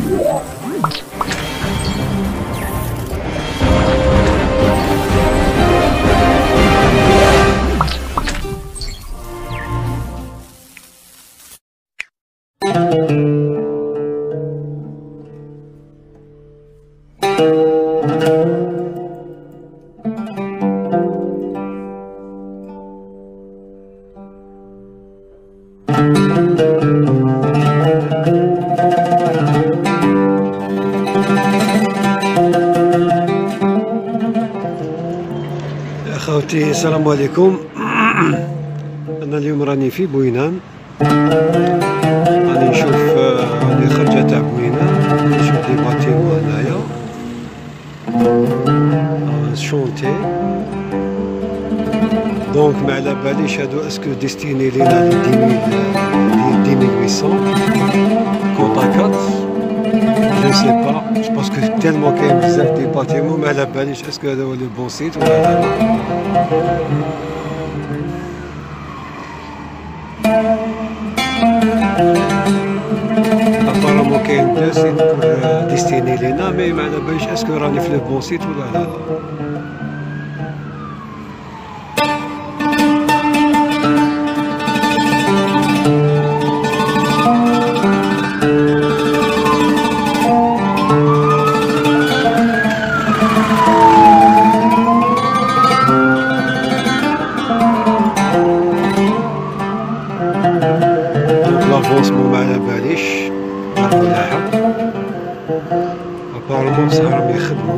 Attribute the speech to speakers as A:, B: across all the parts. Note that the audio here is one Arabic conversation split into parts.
A: اخوتي السلام عليكم. انا اليوم راني في بوينان، راني نشوف هذه خرجه تاع بوينان، نشوف لي باتيمون هنايا شونتي. دونك ما على باليش هادو اسكو ديستيني لينا لي 10800 كونطاكات، جو سي با باسكو تالمون كاين بزاف دي باتيمون، ما على باليش اسكو هذا هو لو بون سيت ولا لا. ابارامون كاين دو سيت بور ديستيني لينا، مي ما على باليش اسكو راني في لو بون سيت ولا لا. لافونسمون ما على باليش ملاحة، ابارمون بصح راهم يخدمو،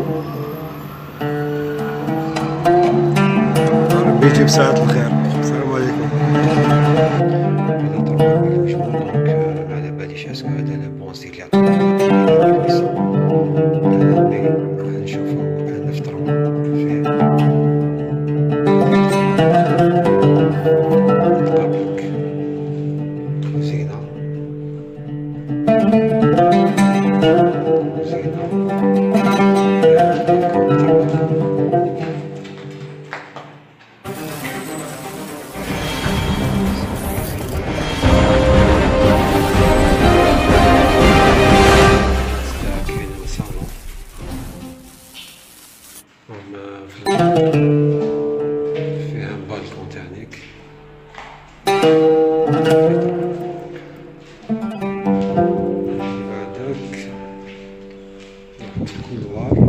A: ربي يجيب ساعة الخير. السلام عليكم. ما على باليش اسكو هذا لو بون سيت لي عطاو نشوفو نفطرو فيه. نقابلك زينة فيها بالكون تاعنيك، بعدك الكولوار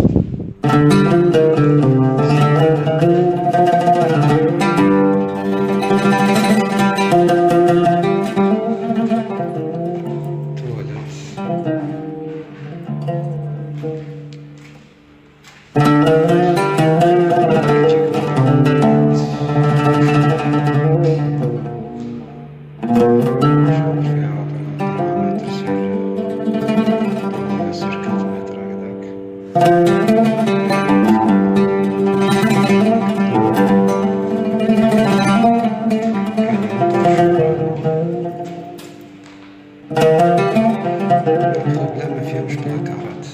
A: لا ما فيهمش بلاكارات.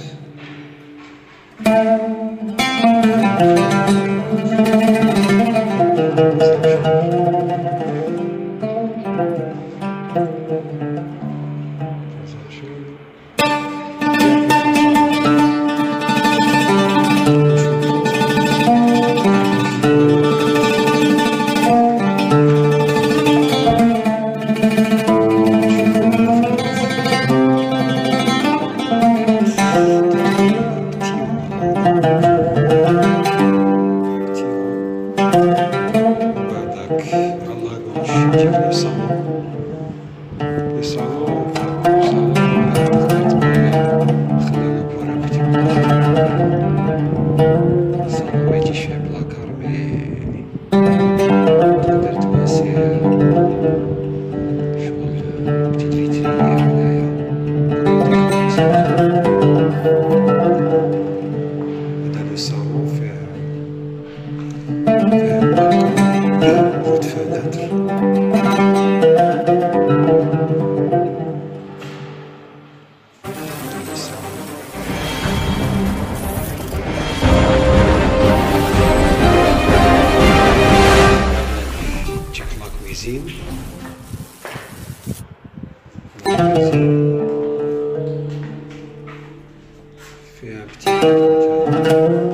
A: فيها بتي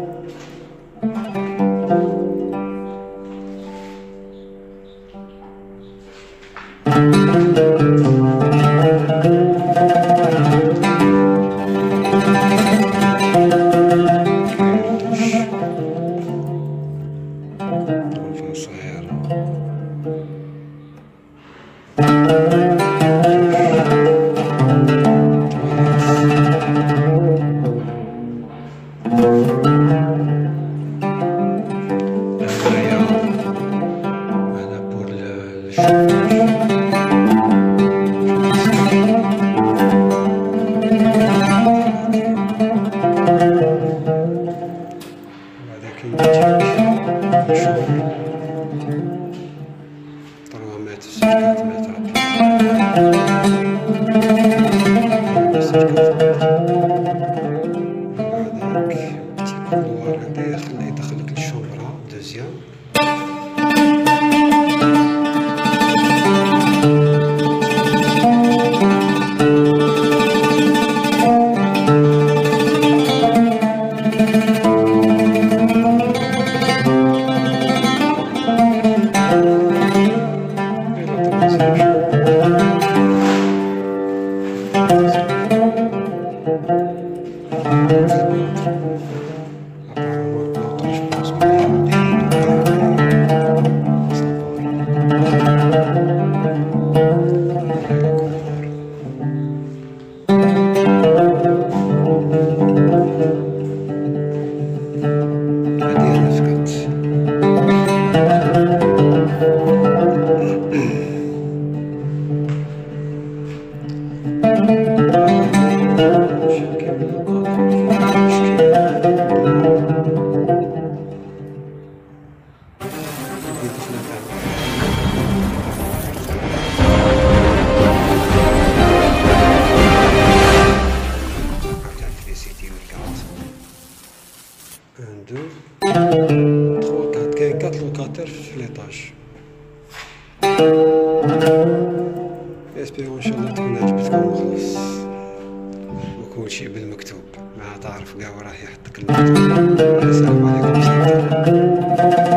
A: غرفة صغيرة هنايا هنا بور الشوفاج وهذا كيديك شوفر 3 متر 4 متر وهذاك بتي كولوار هكدا يدخلك للشومبرا دوزيام. Un, deux, trois, quatre. كاين 4 لوكاتير في ليطاج. اسبيرون ان شاء الله تكون عجبتكم وخلاص وكلشي بالمكتوب ما تعرف كاع وراه يحطك المكتوب. السلام عليكم.